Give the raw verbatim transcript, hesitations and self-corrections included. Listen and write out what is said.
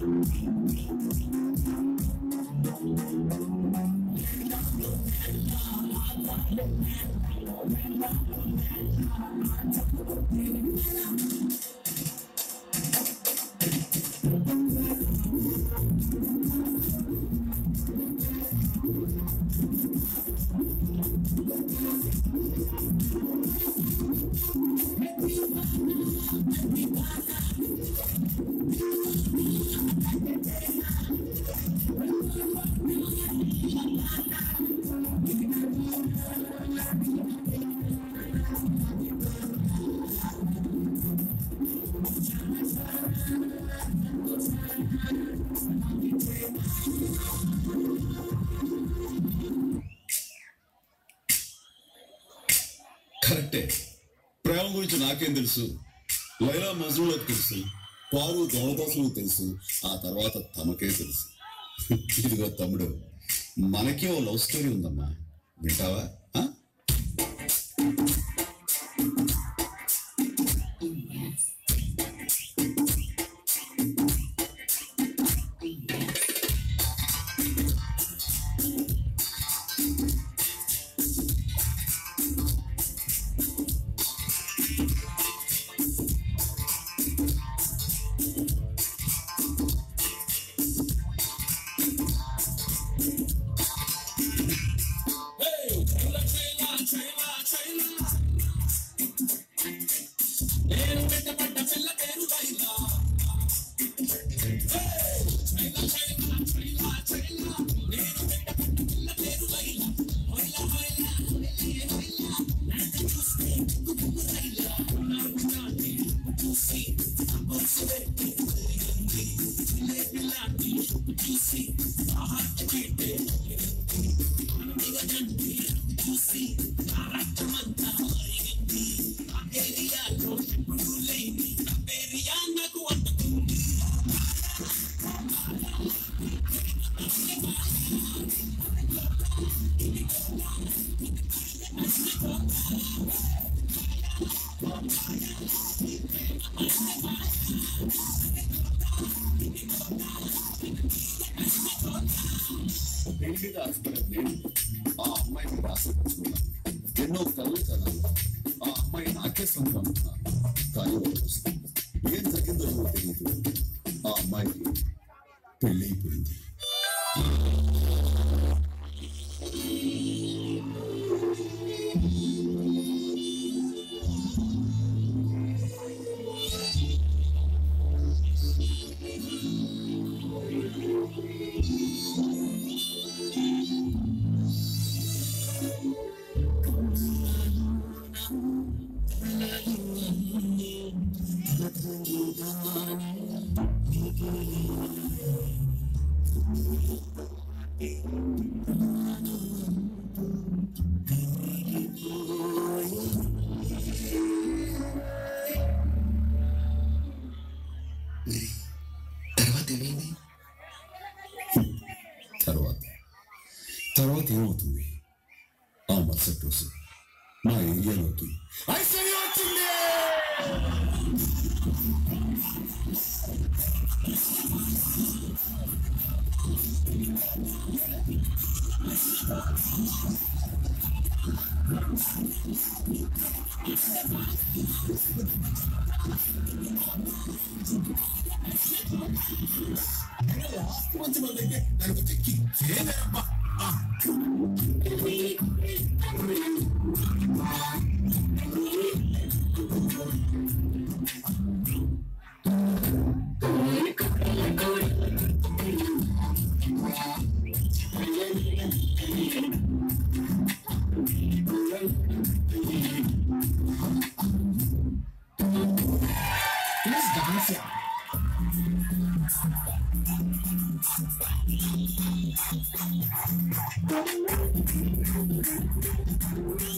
కరెక్టే. ప్రేమ గురించి నాకేం తెలుసు? లైలా మజ్నూలకు తెలుసు, పారు దేవదాసులకు తెలుసు, ఆ తర్వాత తమకే తెలుసు. ఇదిగో తమ్ముడు, మనకే ఓ లవ్ స్టోరీ ఉందమ్మా, వింటావా? ఆ అమ్మాయి మీద ఆశపడుతున్నాను, ఎన్నో కళ్ళు కనాలి, ఆ అమ్మాయి నాకే సొంతం అనుకున్నాను. కానీ ఏం జరిగిందో తెలియదు, ఆ అమ్మాయికి పెళ్ళైపోయింది. తర్వాత తర్వాత ఏమవుతుంది? ఆ మరుసటి రోజు మా ఏరియాలోకి ఐశ్వర్య వచ్చింది. మంచి మంది దానికి చెక్కి చేయలేమ్మా. Dance.